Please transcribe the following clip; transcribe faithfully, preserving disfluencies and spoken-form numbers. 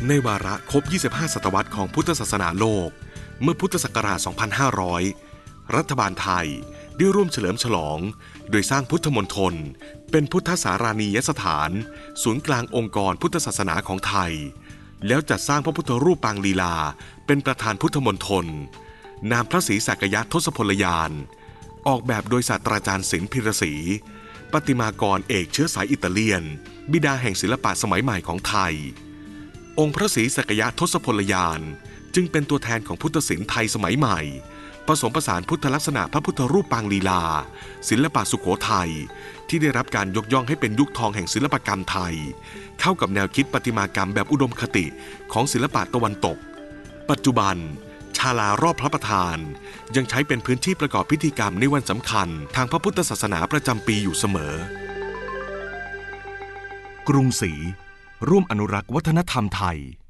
ในวาระครบยี่สิบห้าศตวรรษของพุทธศาสนาโลกเมื่อพุทธศักราช สองพันห้าร้อย รัฐบาลไทยได้ร่วมเฉลิมฉลองโดยสร้างพุทธมณฑลเป็นพุทธสารานียสถานศูนย์กลางองค์กรพุทธศาสนาของไทยแล้วจัดสร้างพระพุทธรูปปางลีลาเป็นประธานพุทธมณฑลนามพระศรีสักยะทศพลยานออกแบบโดยศาสตราจารย์ศิลป์พิรศรีประติมากรเอกเชื้อสายอิตาเลียนบิดาแห่งศิลปะสมัยใหม่ของไทยองค์พระศรีสักยะทศพลยานจึงเป็นตัวแทนของพุทธศิลป์ไทยสมัยใหม่ผสมผสานพุทธลักษณะพระพุทธรูปปางลีลาศิลปะสุโขทัยที่ได้รับการยกย่องให้เป็นยุคทองแห่งศิลปกรรมไทยเข้ากับแนวคิดประติมากรรมแบบอุดมคติของศิลปะตะวันตกปัจจุบันศาลารอบพระประธานยังใช้เป็นพื้นที่ประกอบพิธีกรรมในวันสำคัญทางพระพุทธศาสนาประจำปีอยู่เสมอกรุงศรีร่วมอนุรักษ์วัฒนธรรมไทย